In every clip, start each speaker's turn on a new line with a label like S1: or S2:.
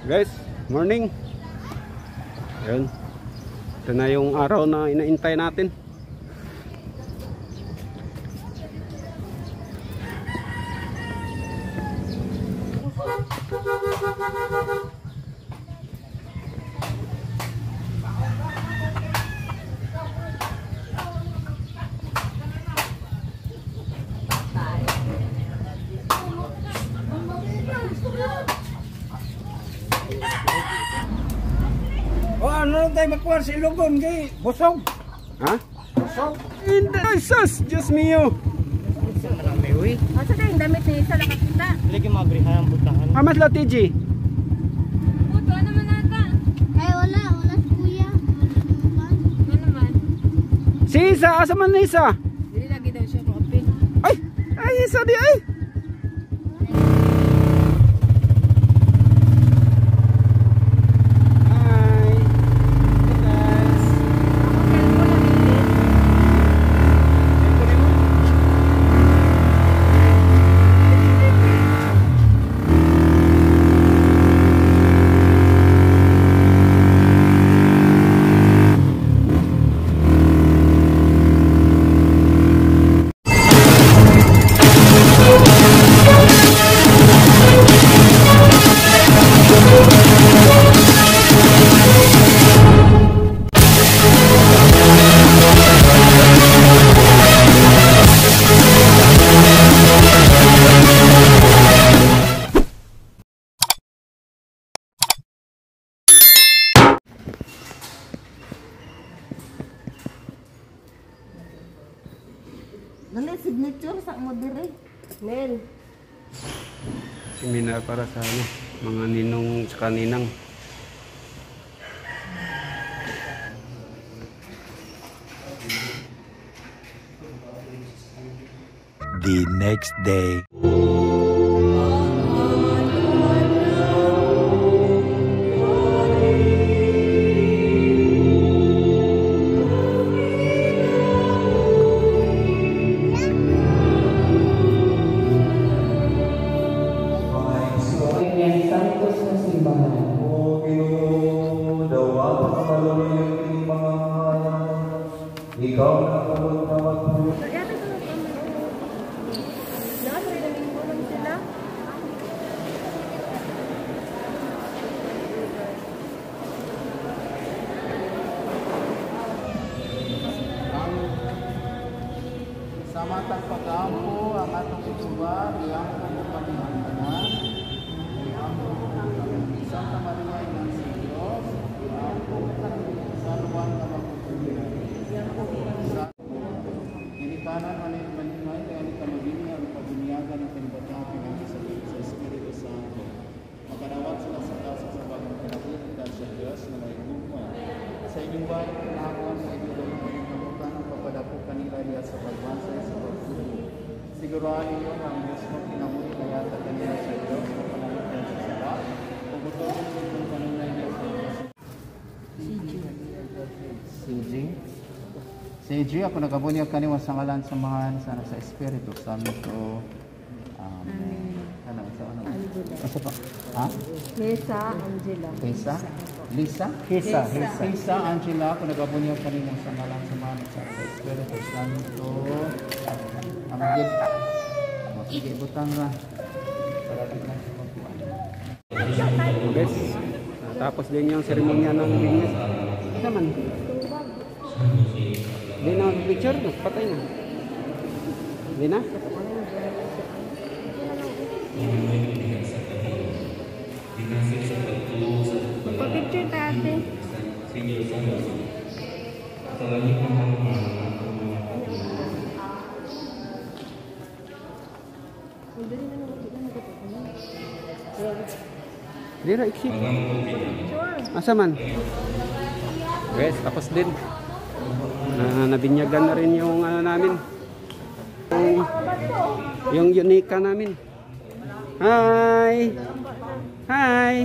S1: Guys, morning. Ayun. Ito na yung araw na inaintay natin.
S2: Ano tayo makuha sa ilugon kay busog?
S1: Ha?
S2: Busog?
S1: Hindi, sus! Diyos mio!
S3: Asa tayong damit ni isa nakakita?
S2: Lagi mabrihan ang butahan.
S1: Amas la TG?
S3: Buto, ano man nata? Ay, wala si kuya. Ano naman?
S1: Si Isa! Asa man na Isa?
S3: Dili lagi daw siya open.
S1: Ay! Ay, Isa di ay!
S3: Dali, signature sa mo dire. Nel.
S1: Seminar para sa ano, mga ninong sa kaninang.
S4: The next day.
S5: Ikaw na kamot na magpulit.
S2: Sa matang pag-ampo, ang atong isuba, iyang pagpapanihan Santa Maria ng Diyos, sa luwan na magpupulihan. Inikanan manimay, kaya ni kamagini ang paguniagan ng pinagbatapin ng sa Espiritu Santo. Magkarawat sila sa kasa sa bagong pinabutan sa Diyos na may umuha. Sa inyong bahay, pinahawang sa inyong pagkamutan ang papadapo kanila niya sa pagbansay sa pagsubo. Siguruhan ninyo na ang Diyos mo pinamuhi kaya at kanila sa Diyos na panamutan sa sala. Pagbutosin mo kung kanunay niya sa Diyos. CG, ako nagabunyag kaniwa sa ngalan samahan sana sa Espiritu Santo. Amen. Ano pa? Ha?
S3: Lisa Angela.
S2: Lisa? Lisa Angela, ako nagabunyag kaniwa sa ngalan samahan sa Espiritu Santo. Amen. Sige, butang na. Sarapit lang sa magpuan.
S1: Guys, tapos din yung seremonya ng binyas. Isa man. Hindi na picture, patay na. Hindi na?
S3: Picture tate.
S1: Dira, ikip. Asa man? Guys, tapos din. Nabinyagan na rin yung ano namin. Yung unika namin. Hi! Hi!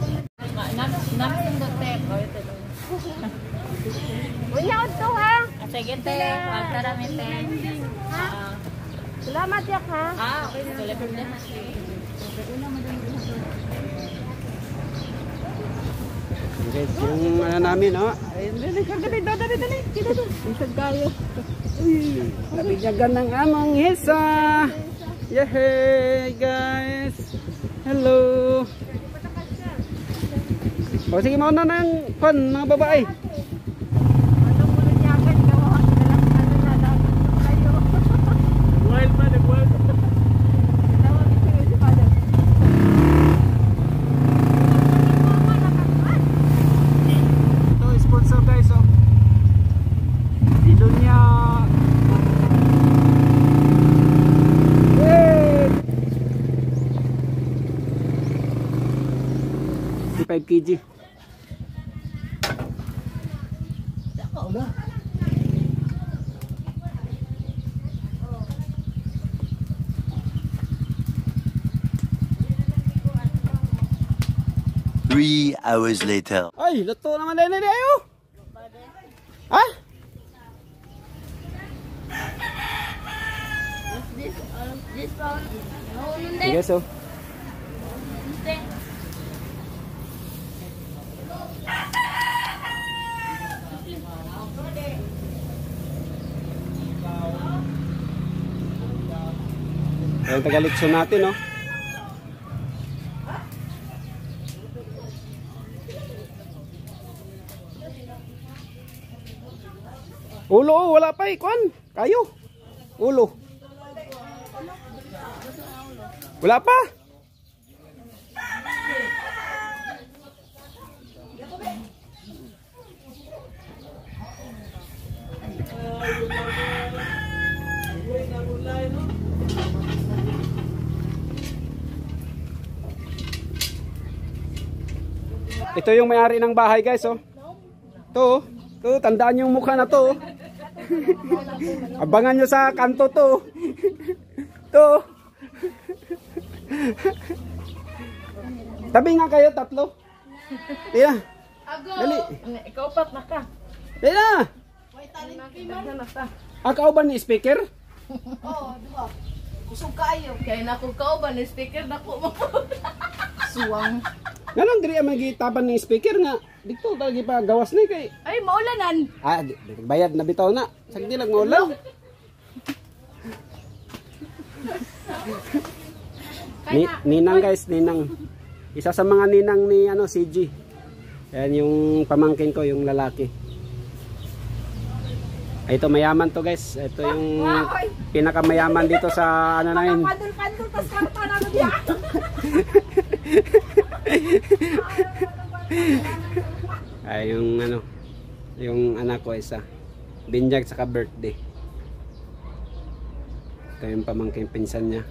S3: Unya to ha. Sige, te. Huwag karami, te. Salamat, yak, ha? Okay. Wala problema.
S1: Guys, yung ano namin, oh. Ay, dali. Dito. Isag kayo. Nabigyagan ng among hisa. Yehey, guys. Hello. O, sige, mauna na yung pan, mga babae. Wild pa, nag-wild. Ito, sponsor guys, oh. Dilunya. Yay! 5 kg.
S2: Wala.
S4: 3 hours later.
S1: Ay, luto naman din ayo. Ha?
S3: This one. No, hindi.
S1: Sige, so.
S3: Hindi.
S1: Ayan, tagalikso natin, no? Ulo, oh, wala pa eh, kwan. Kayo. Ulo. Wala pa. Ito yung may-ari ng bahay, guys, oh. Ito, oh. Tandaan yung mukha na to. Abangan nyo sa kanto to. To. Tabi nga kayo, tatlo. Tira. Dali.
S3: Ikaw pat na ka.
S1: Tira. Kauban ni speaker?
S3: Oo, diba? Kusog kayo. Kaya naku kauban ni speaker naku mo. Suwang.
S1: Ganun diri ang magitaban ng speaker nga. Dito talaga pa gawas na kay.
S3: Ay, maulanan.
S1: Ah, bayad na bitaw na. Sagdi lang maulan. Ninang guys, ninang. Isa sa mga ninang ni ano CG. Ayan yung pamangkin ko, yung lalaki. Ito mayaman to guys. Ito yung pinakamayaman dito sa ano na yun.
S3: Pandol-pandol tas karta na diya.
S1: Ay yung ano, yung anak ko isa. Binyag saka birthday. Ito yung pamangkin pinsan niya.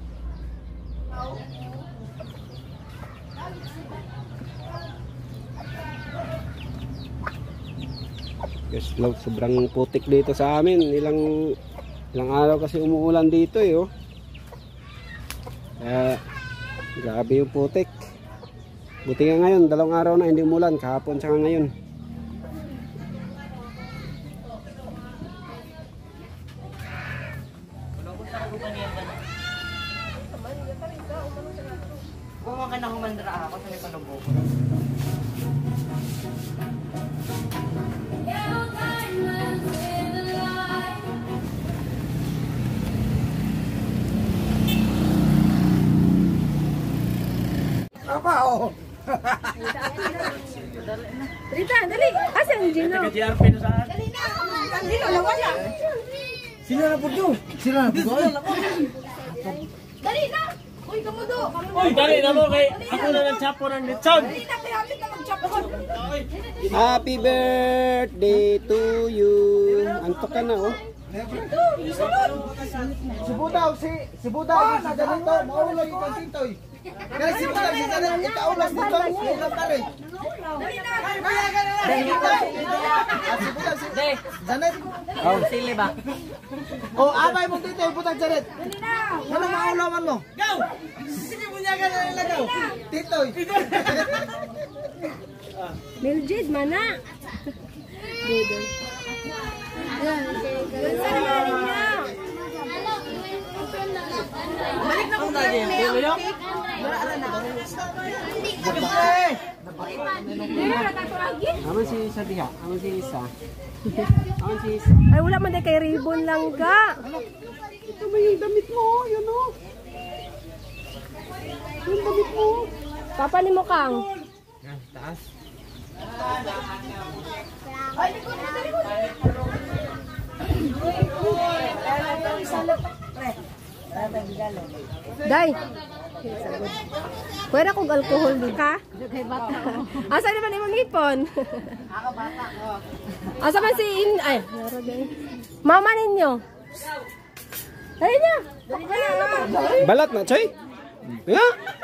S1: Yes, sobrang putik dito sa amin. Ilang araw kasi umuulan dito eh, oh. Grabe yung putik. Buti nga ngayon, 2 araw na hindi umulan, kahapon tsaka ngayon.
S6: Kung ka na humandra ako sa may panubo.
S2: Apa oh?
S3: Rita, dali. Asan Gino?
S6: JRP na saan?
S3: Dali na. Gino lang wala.
S2: Sila na po to. Sila na po to.
S3: Dali na. Uy, kamudo.
S6: Uy, dali na mo kay ako na nagchapo ng lechon.
S3: Dali na, kaya hapit na mag-chapon.
S1: Happy birthday to you. Antok ka na, oh.
S2: Si Budaw, si ganito, maulog yung kantintoy. Kaya si Budaw, si ganito, itaulas dito, ulam tali.
S3: Dali na.
S2: Si Budaw, si Janet.
S6: Oh, sili ba?
S2: O, abay mo dito, Butang Janet.
S3: Dali na.
S2: Ano maulaman mo? Go! Sige, bunyagan na nila daw. Titoy.
S3: Mildred, mana. Balik na ko tayo.
S1: Aman si Isa diha. Aman si Isa. Aman si Isa.
S7: Ay, wala man din kay ribbon lang ga.
S1: Ito ba yung damit mo? Yun o. Yung damit mo.
S7: Papa ni mo kang.
S6: Taas.
S7: Day. Pwede kong alcohol di ka? Asa naman imong ipon?
S6: Ako bata ko.
S7: Asa man si ay, naro din. Mama ninyo. Dali niya.
S1: Balat na, Choy. Ya?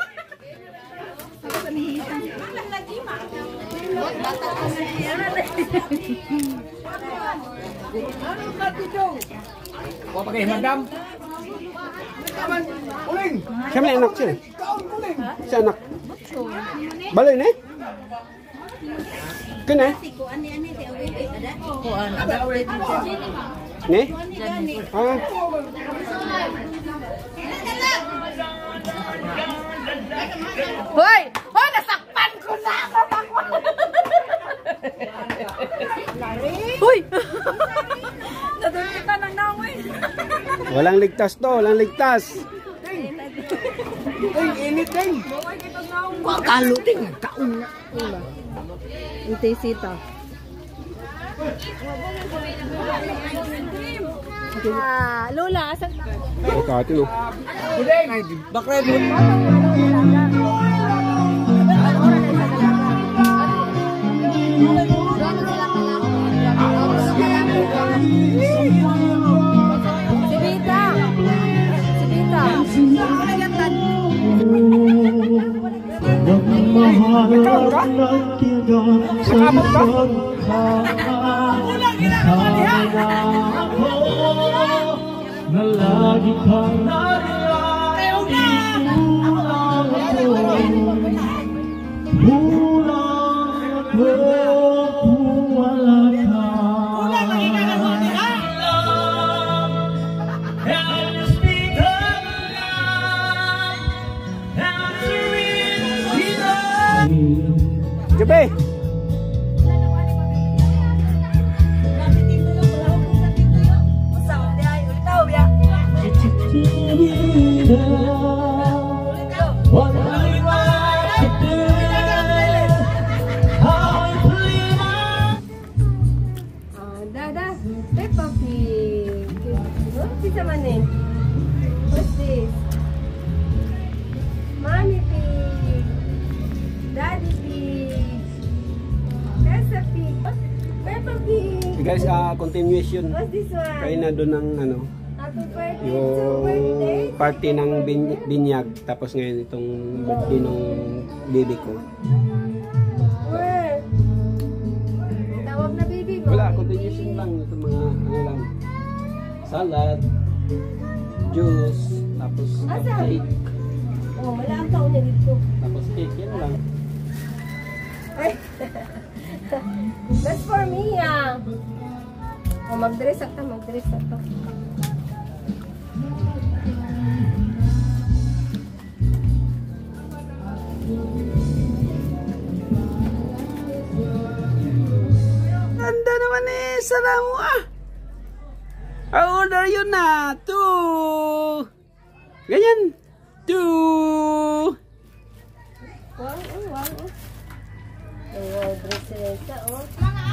S6: Wa pa kay madam.
S1: Siya may anak siya. Siya anak. Balay na eh. Kena? Ne? Ah.
S7: Hoy! Hoy, nasakpan ko na ako! Hoy! Nadulita ng naway.
S1: Walang ligtas to, walang ligtas.
S6: Uy, init din.
S7: Kuha kalo din. Kaon na. Ito sita. Lola, asan ka?
S1: Kati no.
S6: Budeng. Bakre mo.
S7: Si Bita. Si Bita.
S1: Nakabot ka?
S5: Na lagi kang nariyan Pulang ako kung wala ka And you speak of love And surrender
S1: Gabi.
S7: Dada, Peppa Pig. What's this naman eh? What's this? Mommy Pig. Daddy Pig. Tessa Pig. Peppa Pig.
S1: Guys, continuation.
S7: What's this one?
S1: Kaya na doon ng ano,
S7: Happy birthday to birthday.
S1: yung party ng binyag. Tapos ngayon itong birthday ng baby ko.
S7: Where? Tawag na baby mo.
S1: Wala, continuation lang. Ito mga ano lang. Salad, juice, tapos
S7: Asa?
S1: cake.
S7: Oh, wala ang taon niya dito.
S1: Tapos cake, yan lang.
S7: Ay. That's for me, ah. Oh, mag-dress ako, mag-dress ako.
S1: Ganda naman eh, sarang mo ah. Order yun na. 2. Ganyan. 2.
S7: Wow, oh, wow, oh. Oh, dress sila, oh.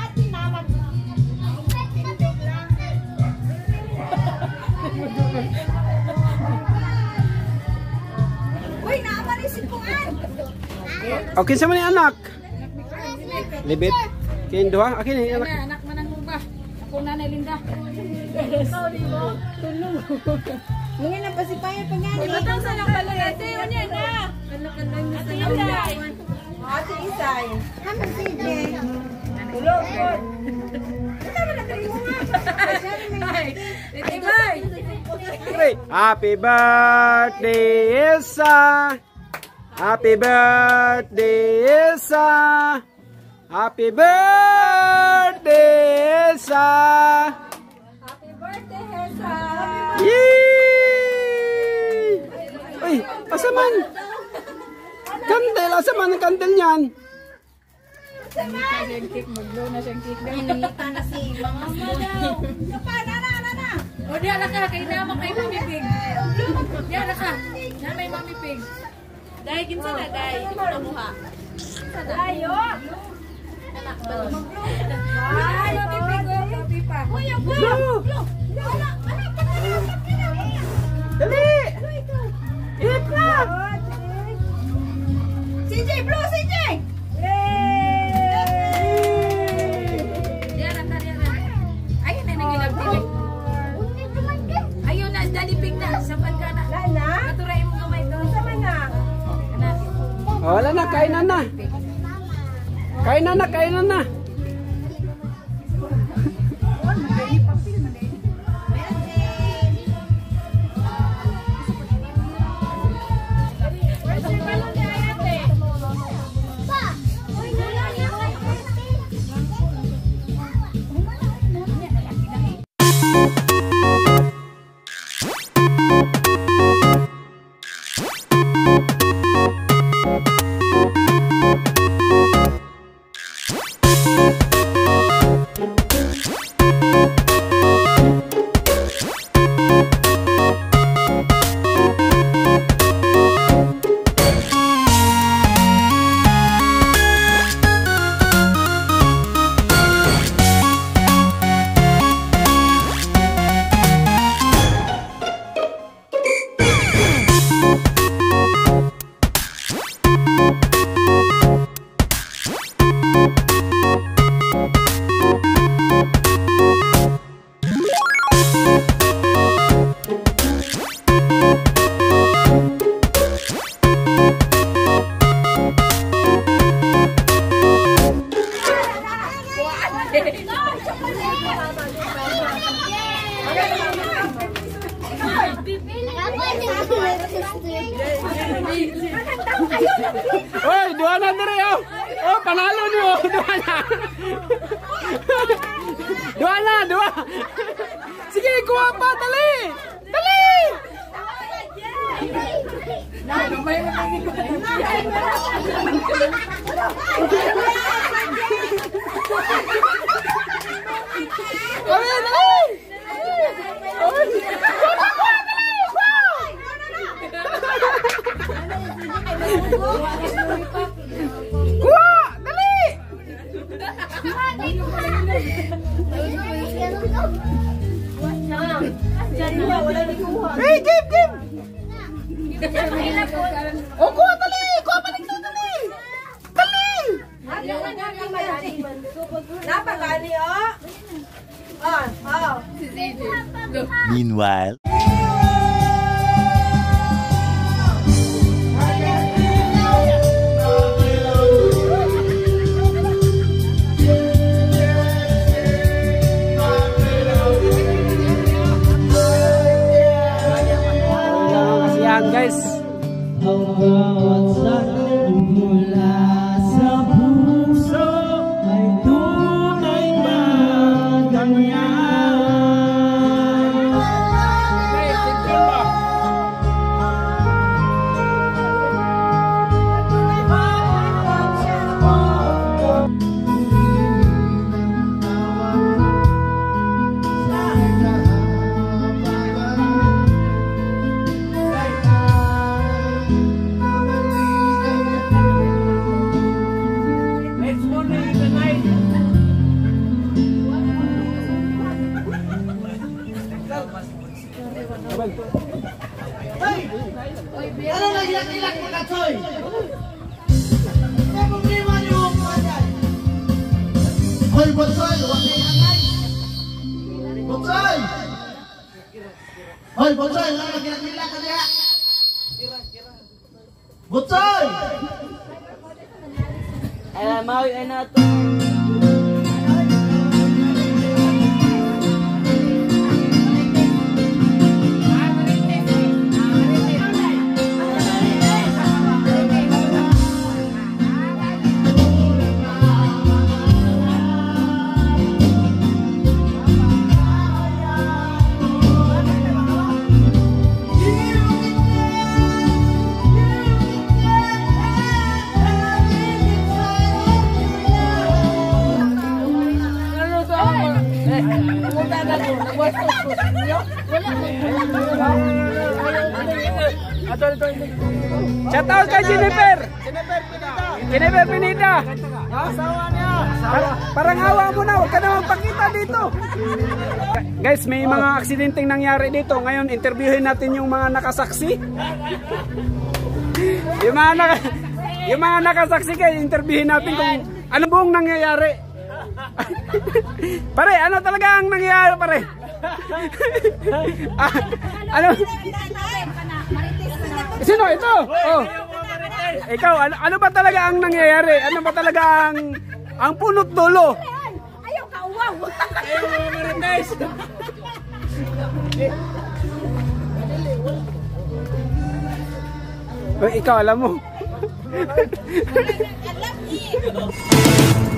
S3: Uy, naamari si Kuan.
S1: Okay, sama ni anak. Libit. Kain doa. Akin ni anak.
S3: Anak manang ba? Ako na Linda.
S7: Ikaw, di ba? Tulong.
S3: Ngayon na pa si Payo pa nga. Ibatang sa lang pala ate. Unya na. Ano-kanang na sa Isay. Ate Isay. Ano si Jen?
S7: Tulong po.
S3: Ito na nagkari mo nga. Ate Bay.
S1: Happy birthday, Isa. Happy birthday, Isa. Happy birthday, Isa. naman. Kandel, asa man ang kandel niyan?
S3: Maglo na siyang cake daw. Nanita na si Mama daw. Na. O di ala ka, kay naman kay Mami Pig. Di ala ka, na may Mami Pig. Dahil kinsa na, dahil. Ito na muha. Dayo. Anak, maglo. Ay, Mami Pig, o, Mami pa. Uy, ang Glo.
S1: Dali! Hit na!
S3: CJ, Blue, CJ! Ayun na nagilagtilig. Ayun na, dalipig na. Sapan ka na. Lana? Maturain mo kamay doon. Saman na.
S1: Oh, wala na, kainan na. Kainan na. Oy, dua na dire oh. Oh, panalo niyo, dua na. Dua. Sige, kuha pa, dali. Dali. Hey, game! Oh, kuha dali!
S3: Napakali, oh! Oh!
S4: Meanwhile.
S1: Guys,
S8: ang bawat sakit mula sa puso ay tunay ba ganyan?
S6: Ano na ilak-ilak mo ka, Choy? May problema niyo ang mga dyan. Hoy, Bonsoy! Huwag na ilangay! Bonsoy! Hoy, Bonsoy! Huwag na ilak-ilak ka niya! Bonsoy!
S8: Alam mo, ay na to.
S6: Yeah!
S1: Shout out kay Jennifer. Jennifer Pineda.
S6: Asawa niya.
S1: Parang awa mo na, huwag ka na magpakita dito. Guys, may mga aksidenteng nangyari dito. Ngayon, interviewin natin yung mga nakasaksi. yung mga nakasaksi kayo, interviewin natin kung ano buong nangyayari. Pare, ano talaga ang nangyayari, pare? Ano? Sino ito? Oh. Ikaw, ano ba talaga ang nangyayari? Ano ba talaga ang punot dulo?
S3: Ayaw ka, wow!
S1: Ayaw mga Marites! Ikaw, alam mo.
S3: Alam niyo!